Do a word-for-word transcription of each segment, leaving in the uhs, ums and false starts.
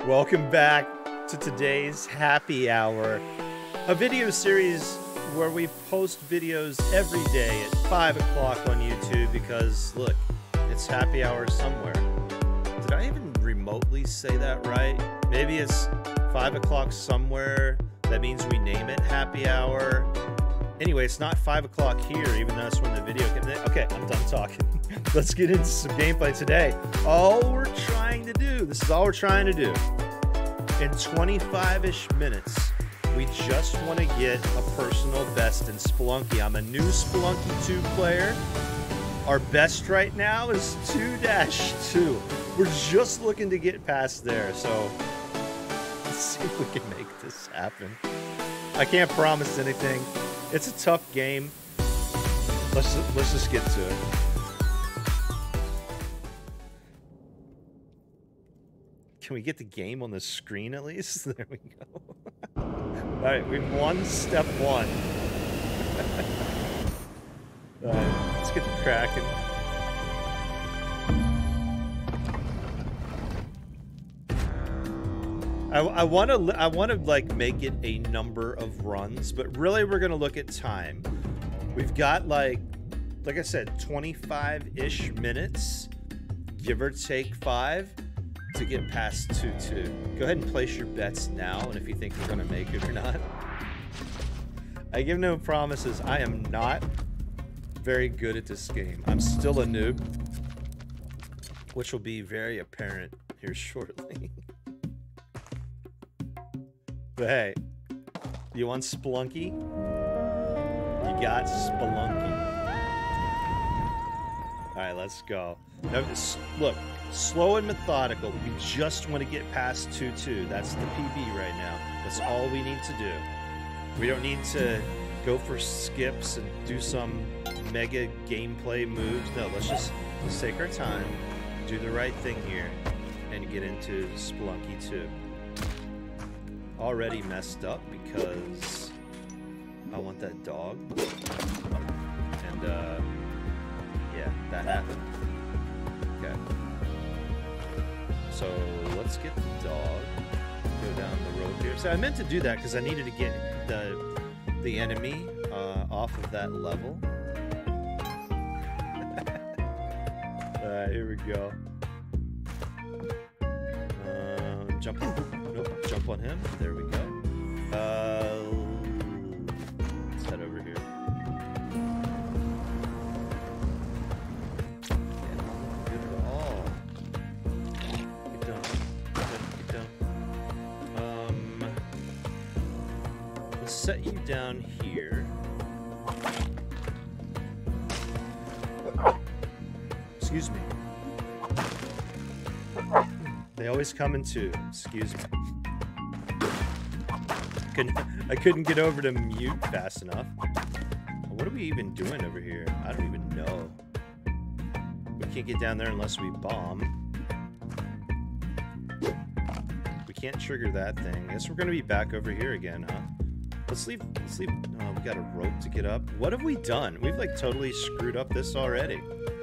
Welcome back to today's happy hour, a video series where we post videos every day at five o'clock on YouTube because, look, it's happy hour somewhere. Did I even remotely say that right? Maybe it's five o'clock somewhere. That means we name it happy hour. Anyway, it's not five o'clock here, even though that's when the video came. Okay, I'm done talking. Let's get into some gameplay today. All we're trying to do, this is all we're trying to do. In twenty-five-ish minutes, we just want to get a personal best in Spelunky. I'm a new Spelunky two player. Our best right now is two dash two. We're just looking to get past there, so let's see if we can make this happen. I can't promise anything. It's a tough game. Let's let's just get to it. Can we get the game on the screen at least? There we go. All right, we've won step one. All right, let's get the cracking. I, I want to I want to like make it a number of runs, but really we're gonna look at time. We've got like like I said, twenty-five-ish minutes, give or take five, to get past two two. Go ahead and place your bets now, and if you think we're gonna make it or not. I give no promises. I am not very good at this game. I'm still a noob, which will be very apparent here shortly. But hey, you want Spelunky? You got Spelunky. Alright, let's go. Now, look, slow and methodical. We just want to get past two two. That's the P B right now. That's all we need to do. We don't need to go for skips and do some mega gameplay moves. No, let's just let's take our time, do the right thing here, and get into Spelunky two. Already messed up because I want that dog, and uh, yeah, that happened. Okay, so let's get the dog, go down the road here. So I meant to do that because I needed to get the the enemy uh, off of that level. Alright, here we go. Um, jump on, nope, jump on him. There we go. Uh, let's head over here. Yeah, good at all. Get down. Get down. Um, let's set you down here. Excuse me. They always come in two. Excuse me. Couldn't, I couldn't get over to mute fast enough. What are we even doing over here? I don't even know. We can't get down there unless we bomb. We can't trigger that thing. I guess we're gonna be back over here again, huh? Let's leave. Let's leave. Oh, we got a rope to get up. What have we done? We've like totally screwed up this already.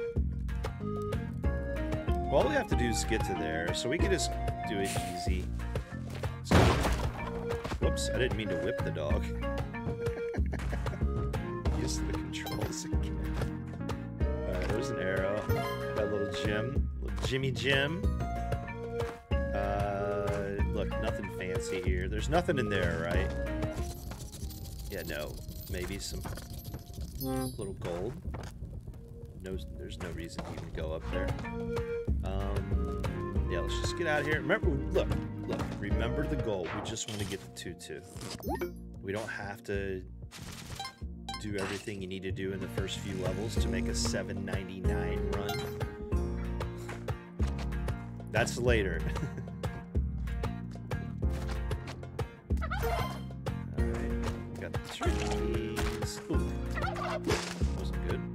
All we have to do is get to there, so we can just do it easy. So, whoops, I didn't mean to whip the dog. Use the controls again. Alright, there's an arrow. Got a little gem. Little Jimmy Jim. Uh, look, nothing fancy here. There's nothing in there, right? Yeah, no. Maybe some little gold. No, there's no reason to even go up there. Um, yeah, let's just get out of here. Remember, look, look, remember the goal. We just want to get the two two. We don't have to do everything you need to do in the first few levels to make a seven ninety-nine run. That's later. Alright, we got the trees. Ooh, that wasn't good.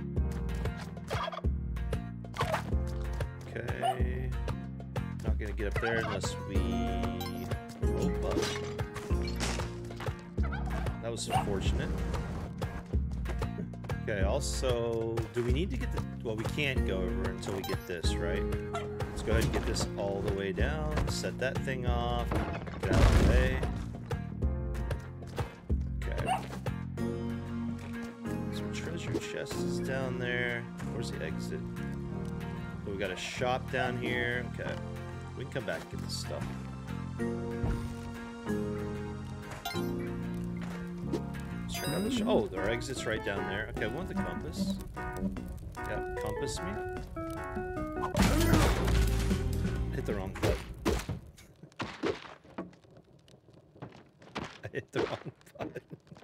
Okay, not gonna get up there unless we rope up. That was unfortunate. Okay, also, do we need to get the... Well, we can't go over until we get this, right? Let's go ahead and get this all the way down. Set that thing off. Get out of the way. Okay. So treasure chest is down there. Where's the exit? So we got a shop down here. Okay. We can come back and get this stuff. Check out the sh oh, our exit's right down there. Okay, we want the compass. Yeah, compass me. Hit the wrong button. I hit the wrong button.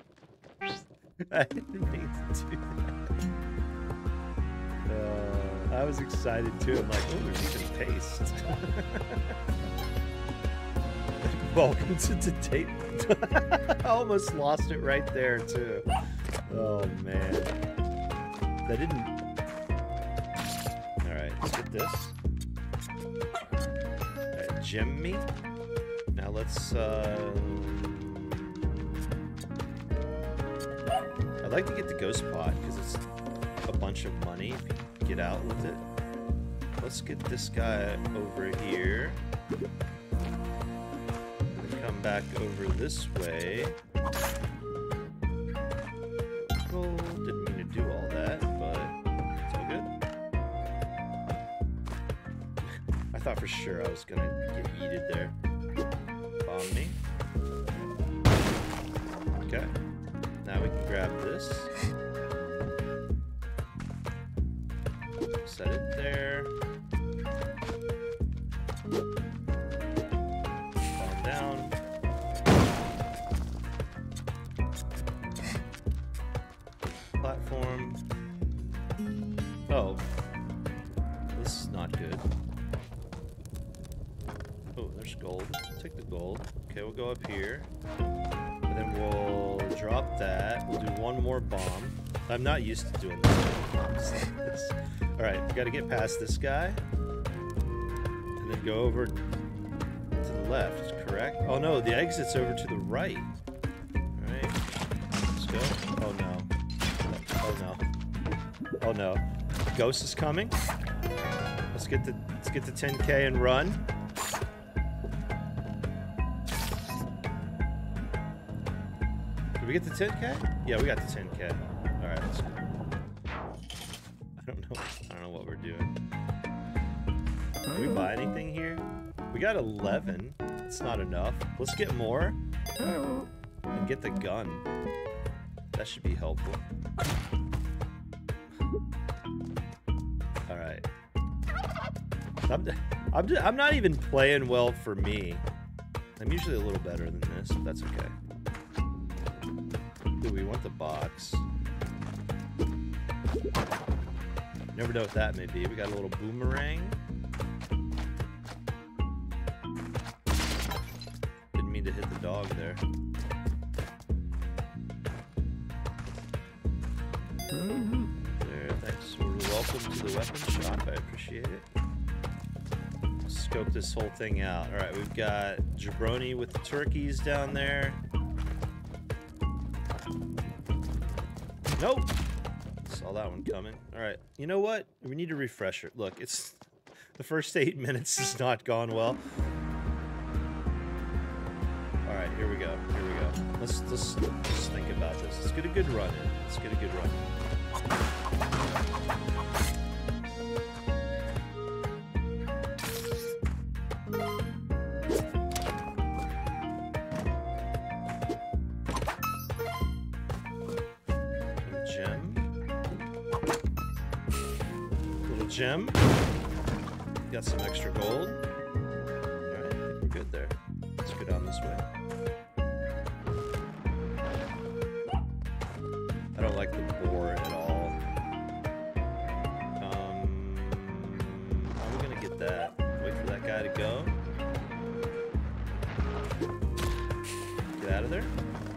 I didn't mean to do that. Uh, I was excited too. I'm like, oh, there's even paste. Welcome to debate. I almost lost it right there too. Oh man. That didn't. Alright, let's get this. Alright, gem me. Now let's uh I'd like to get the ghost pot because it's a bunch of money if you get out with it. Let's get this guy over here. Come back over this way. Oh, didn't mean to do all that, but it's all good. I thought for sure I was gonna get yeeted there. Bomb me. Okay. Now we can grab this. Set it there. Calm down. Platform. Oh. This is not good. Oh, there's gold. Take the gold. Okay, we'll go up here. And then we'll drop that. We'll do one more bomb. I'm not used to doing bombs like this. Alright, we gotta get past this guy. And then go over to the left, correct? Oh no, the exit's over to the right. Alright. Let's go. Oh no. Oh no. Oh no. The ghost is coming. Let's get the let's get the ten K and run. Did we get the ten K? Yeah, we got the ten K. Alright, let's go. I don't know. I don't know what we're doing. Can we buy anything here? We got eleven. It's not enough. Let's get more. And get the gun. That should be helpful. Alright. I'm, I'm, just, I'm not even playing well for me. I'm usually a little better than this, but that's okay. Ooh, we want the box. Never know what that may be. We got a little boomerang. Didn't mean to hit the dog there. There, thanks. Well, welcome to the weapon shop. I appreciate it. Scope this whole thing out. Alright, we've got Jabroni with the turkeys down there. Nope! Saw that one coming. Alright, you know what? We need a refresher. Look, it's... The first eight minutes has not gone well. Alright, here we go. Here we go. Let's, let's, let's think about this. Let's get a good run in. Let's get a good run in. Gem. Got some extra gold. Alright, I think we're good there. Let's go down this way. I don't like the boar at all. Um, how are we gonna get that? Wait for that guy to go. Get out of there.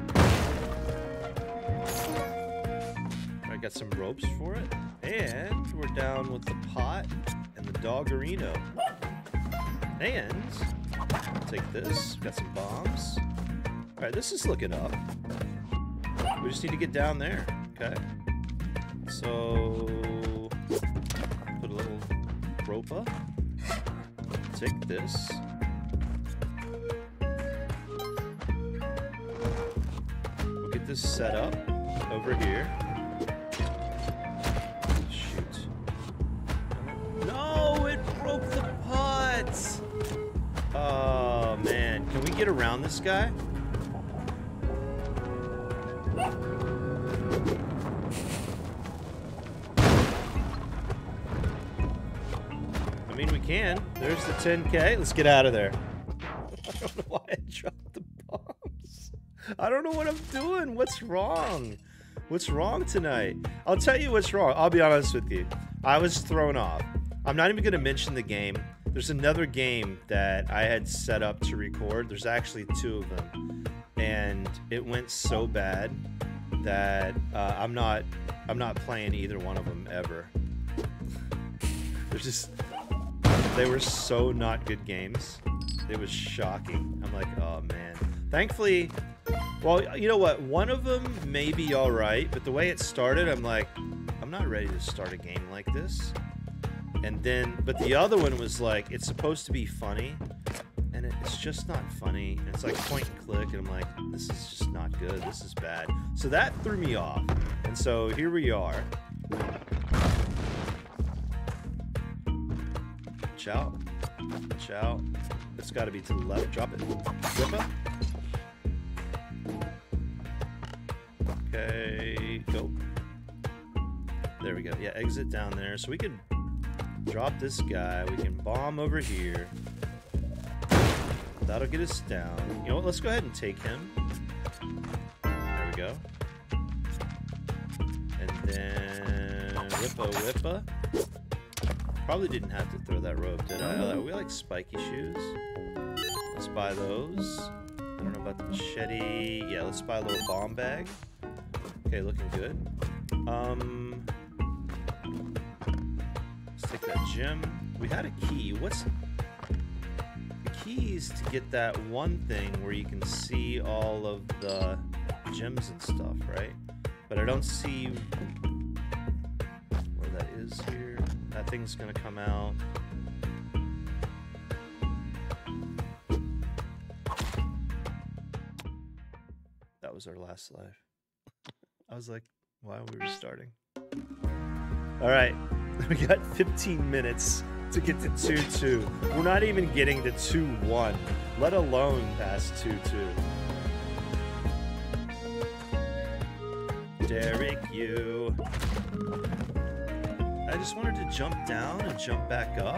Alright, got some ropes for it. And we're down with the pot and the doggerino. And take this. Got some bombs. Alright, this is looking up. We just need to get down there. Okay. So put a little rope up. Take this. We'll get this set up over here. Shoot. No, it broke the pot! Oh, man. Can we get around this guy? I mean, we can. There's the ten K. Let's get out of there. I don't know why I dropped the bombs. I don't know what I'm doing. What's wrong? What's wrong tonight? I'll tell you what's wrong. I'll be honest with you. I was thrown off. I'm not even going to mention the game. There's another game that I had set up to record. There's actually two of them. And it went so bad that uh, I'm not I'm not playing either one of them ever. They're just... They were so not good games. It was shocking. I'm like, oh man. Thankfully, well, you know what? One of them may be all right, but the way it started, I'm like, I'm not ready to start a game like this. And then, but the other one was like, it's supposed to be funny, and it, it's just not funny. And it's like point and click, and I'm like, this is just not good. This is bad. So that threw me off. And so here we are. Out. Out. It's got to be to the left. Drop it. Whip up. Okay. Go. There we go. Yeah, exit down there. So we can drop this guy. We can bomb over here. That'll get us down. You know what? Let's go ahead and take him. There we go. And then whippa whippa. Probably didn't have to throw that rope, did I? Oh, we like spiky shoes. Let's buy those. I don't know about the machete. Yeah, let's buy a little bomb bag. Okay, looking good. Um, let's take that gem. We had a key. What's the keys to get that one thing where you can see all of the gems and stuff, right? But I don't see where that is here. That thing's gonna come out. That was our last life. I was like, why are we restarting? Alright, we got fifteen minutes to get to two two. We're not even getting to two one, let alone past two two. Derek, you. I just wanted to jump down and jump back up.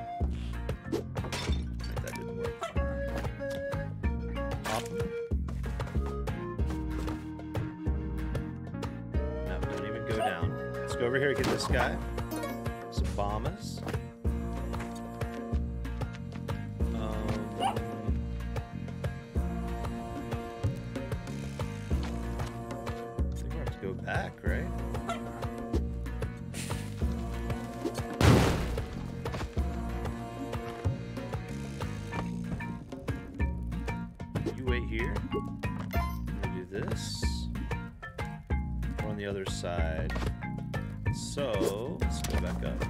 That didn't work. Up. No, don't even go down. Let's go over here and get this guy. Some bombers. Um, I think we have to go back, right? The other side. So let's go back up.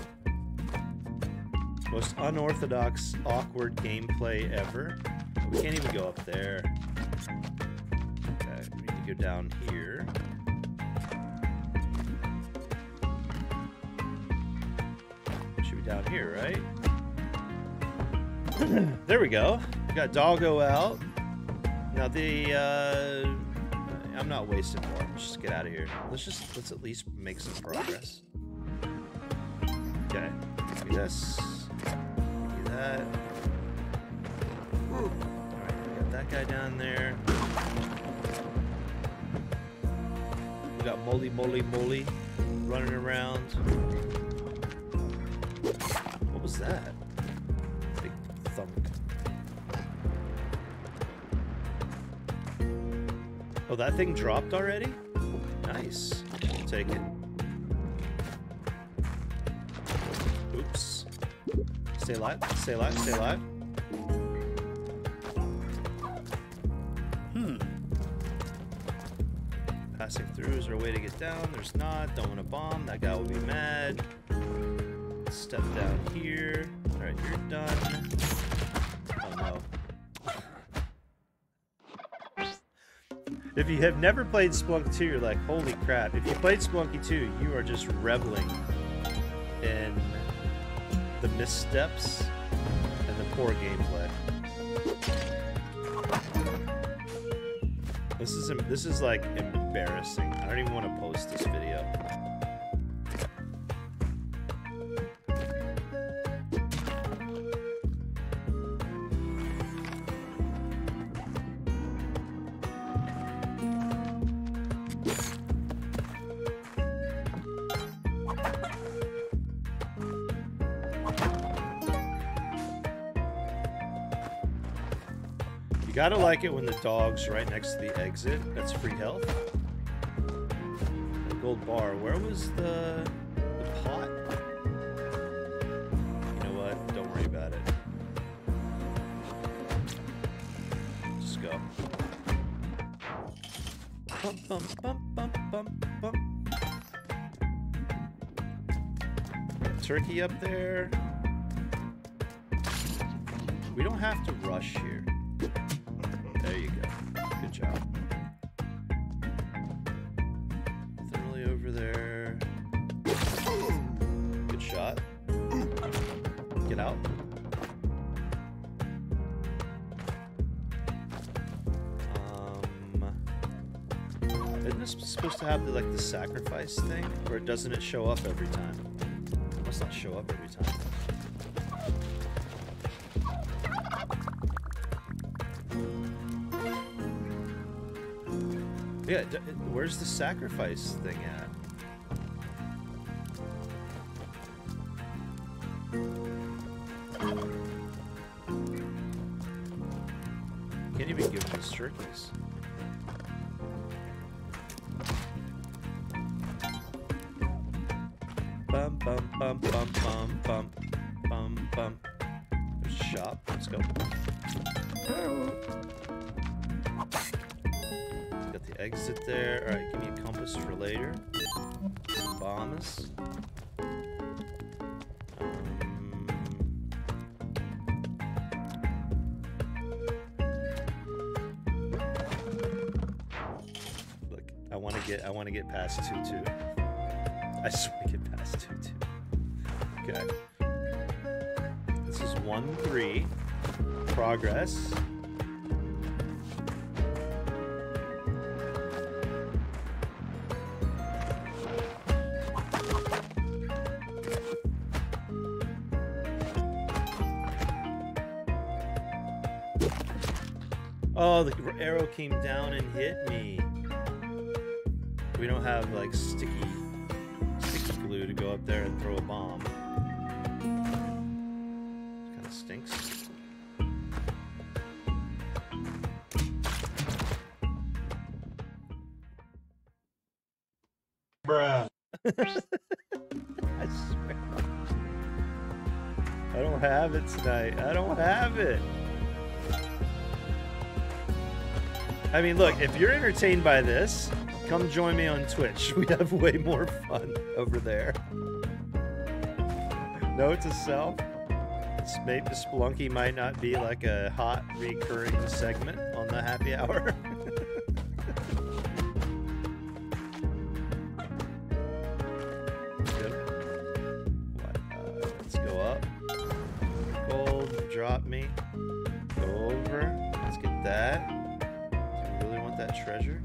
Most unorthodox, awkward gameplay ever. We can't even go up there. Okay, we need to go down here. Should be down here, right? There we go. We got Doggo out. Now the uh I'm not wasting more. Let's just get out of here. Let's just, let's at least make some progress. Okay. Give me this. Give me that. Alright, we got that guy down there. We got Moly Moly Moly running around. What was that? Big thump. Oh, that thing dropped already? Nice. I'll take it. Oops. Stay alive, stay alive, stay alive. Hmm. passing through. Is there a way to get down? There's not. Don't want to bomb. That guy will be mad. Step down here. Alright, you're done. Oh no. If you have never played Spelunky two, you're like, holy crap. If you played Spelunky two, you are just reveling in the missteps and the poor gameplay. This is this is like embarrassing. I don't even want to post this video. You gotta like it when the dog's right next to the exit. That's free health. The gold bar. Where was the, the pot? You know what? Don't worry about it. Just go. Bump, bump, bump, bump, bump, bump. Got turkey up there. We don't have to rush here. There you go. Good job. Nothing really over there. Good shot. Get out. Um, isn't this supposed to have the, like the sacrifice thing, or doesn't it show up every time? It must not show up every time. Yeah, where's the sacrifice thing at? Can't even give these turkeys. Bum bum bum bum bum bum bum bum. There's a shop. Let's go. Exit there. Alright, give me a compass for later. Bomb us. Um, look, I want to get I want to get past two two. I just want to get past two two. Okay. This is one three. Progress. Oh, the arrow came down and hit me. We don't have like sticky, sticky glue to go up there and throw a bomb. Kind of stinks. Bruh. I swear. I don't have it tonight. I don't have it. I mean, look, if you're entertained by this, come join me on Twitch. We have way more fun over there. Note to self, maybe Spelunky might not be like a hot recurring segment on the happy hour. Good. What? Uh, let's go up. Gold, drop me. Go over. Let's get that. That treasure.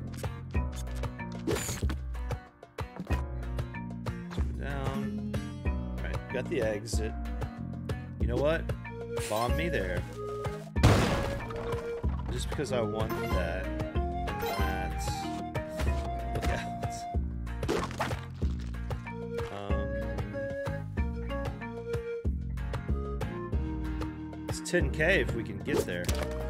Down. Alright, got the exit. You know what? Bomb me there. Just because I want that. That's... Look out. Um... It's ten K if we can get there.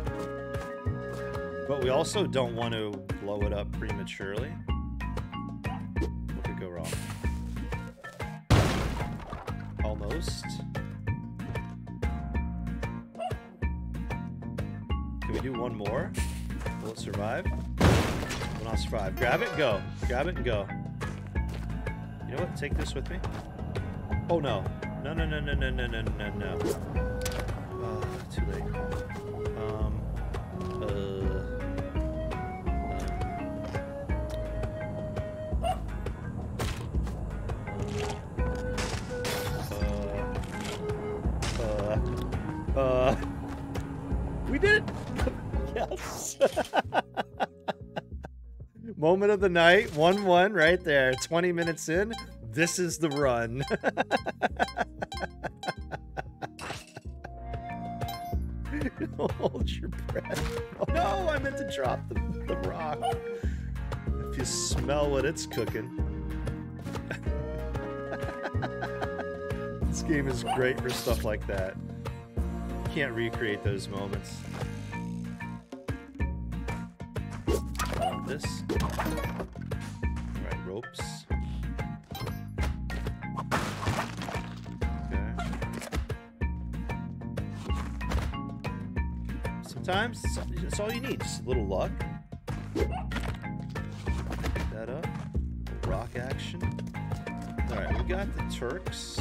But we also don't want to blow it up prematurely. What could go wrong? Almost. Can we do one more? Will it survive? One Seven on survive. Grab it and go. Grab it and go. You know what? Take this with me. Oh no. No, no, no, no, no, no, no, no, no. Uh, too late. Um. Uh. Uh. Uh. We did it! Yes! Moment of the night, one one right there. twenty minutes in, this is the run. Hold your breath. Oh no, I meant to drop the, the rock. If you smell what it's cooking. This game is great for stuff like that. You can't recreate those moments. This. Alright, ropes. Okay. Sometimes it's all, it's all you need, just a little luck. Pick that up. Rock action. Alright, we got the Turks.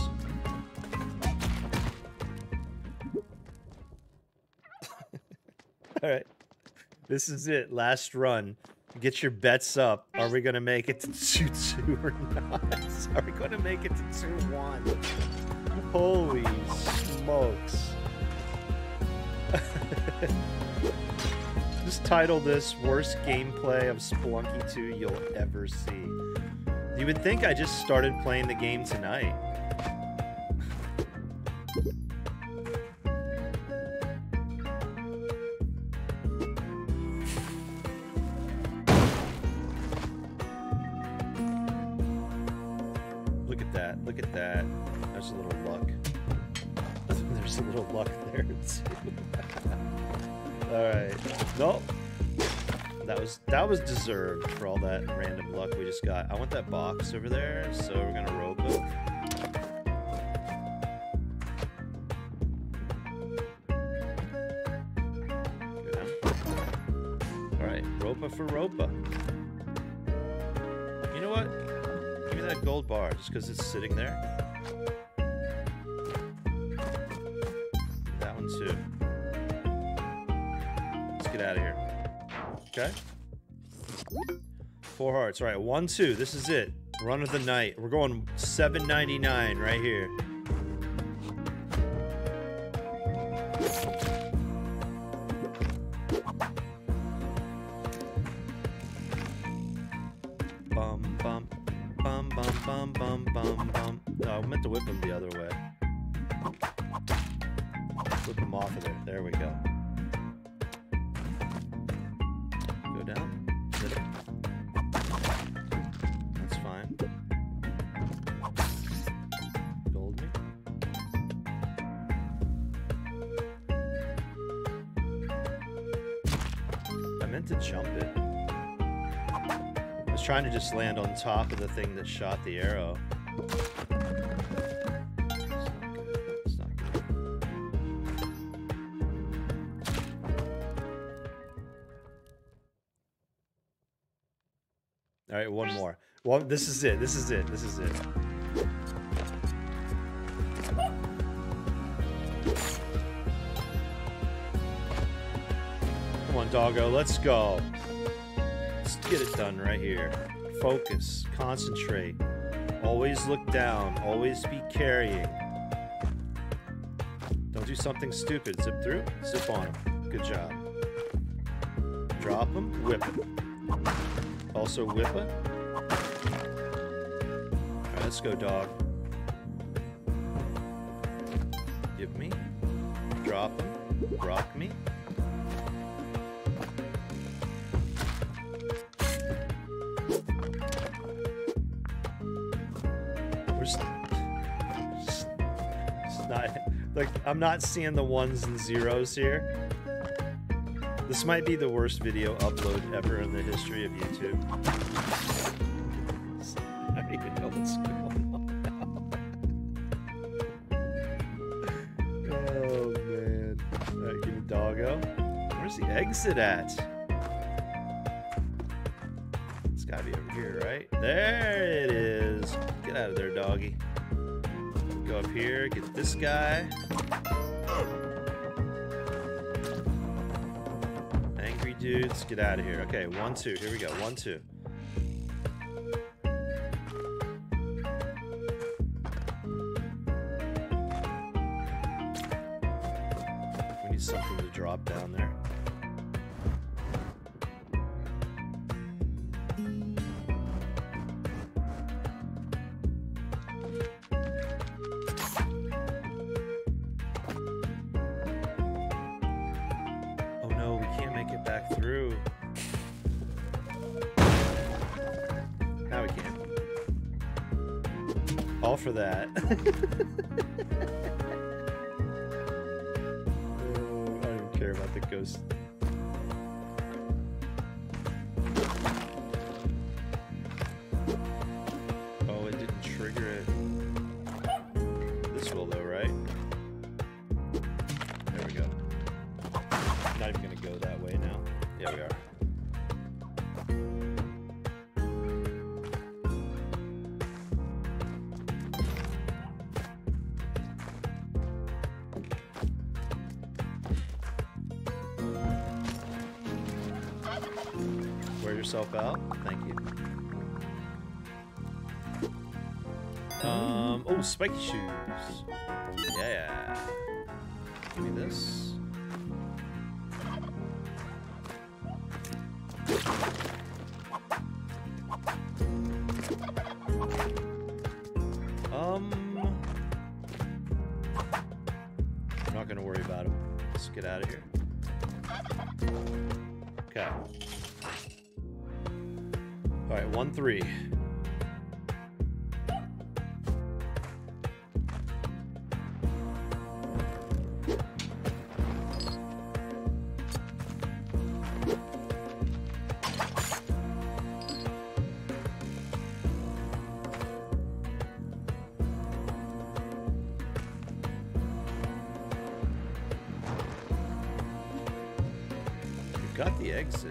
Alright. This is it. Last run. Get your bets up. Are we gonna make it to two two or not? Are we gonna make it to two one? Holy smokes. Just title this worst gameplay of Spelunky two you'll ever see. You would think I just started playing the game tonight. Look at that. Look at that. There's a little luck. There's a little luck there too. Alright. Nope. That was that was deserved for all that random luck we just got. I want that box over there, so we're gonna rope it. Alright, ropa for ropa. You know what? Give me that gold bar, just because it's sitting there. That one too. Let's get out of here. Okay. Four hearts. All right, one, two. This is it. Run of the night. We're going seven ninety-nine right here. Bum bum bum bum bum bum bum bum. No, I meant to whip him the other way. Whip him off of there. There we go. Go down. Hit him. That's fine. Gold me. I meant to jump it. I was trying to just land on top of the thing that shot the arrow. It's not good. It's not good. All right, one more. Well, this is it. This is it. This is it. Come on, doggo. Let's go. Let's get it done right here. Focus. Concentrate. Always look down. Always be carrying. Don't do something stupid. Zip through. Zip on him. Good job. Drop him. Whip him. Also whip it. Alright, let's go, dog. Give me. Drop him. Rock me. We're just, just, just not, like, I'm not seeing the ones and zeros here. This might be the worst video upload ever in the history of YouTube. I don't even know what's going on now. Oh, man. Alright, give me doggo. Where's the exit at? Get out of there, doggy. Go up here, get this guy. Angry dudes, get out of here. Okay, one, two. Here we go. One, two. We need something to drop down there. Through. Now we can. All for that. Oh, I don't even care about the ghost. Oh, it didn't trigger it. This will though, right? There we go. I'm not even gonna go that way now. Yeah, we are. Wear yourself out. Thank you. Um. Oh, spiky shoes. Yeah. Give me this. Um, I'm not gonna worry about him. Let's get out of here. Okay. All right, one three. Got the exit.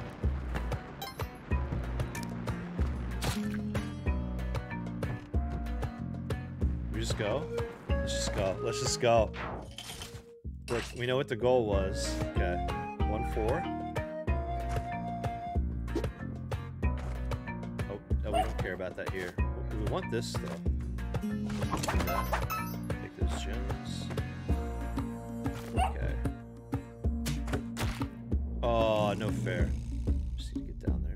We just go? Let's just go. Let's just go. Look, we know what the goal was. Okay. One, four. Oh, no, we don't care about that here. We want this, though. Take those gems. Okay. Oh, no fair. Just need to get down there.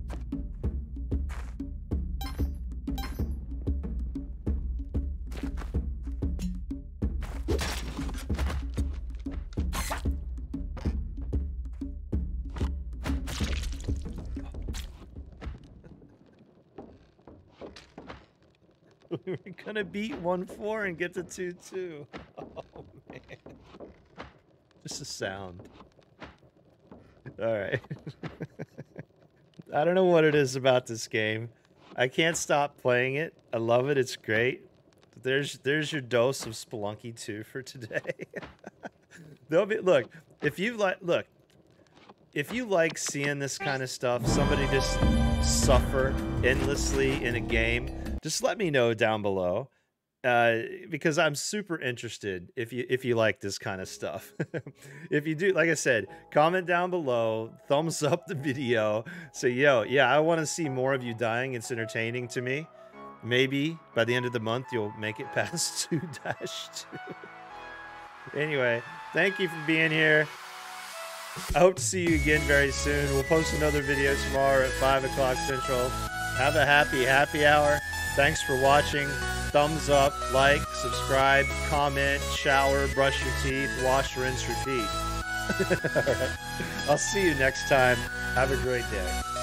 We're gonna beat one four and get to two two. Oh man. Just a sound. Alright. I don't know what it is about this game. I can't stop playing it. I love it. It's great. There's there's your dose of Spelunky two for today. They'll be look, if you like look, if you like seeing this kind of stuff, somebody just suffer endlessly in a game, just let me know down below. Uh, because I'm super interested if you if you like this kind of stuff. If you do, like I said, comment down below, thumbs up the video. Say, yo, yeah, I want to see more of you dying. It's entertaining to me. Maybe by the end of the month you'll make it past two dash two. Anyway, thank you for being here. I hope to see you again very soon. We'll post another video tomorrow at five o'clock Central. Have a happy happy hour. Thanks for watching. Thumbs up, like, subscribe, comment, shower, brush your teeth, wash, rinse, repeat. All right. I'll see you next time. Have a great day.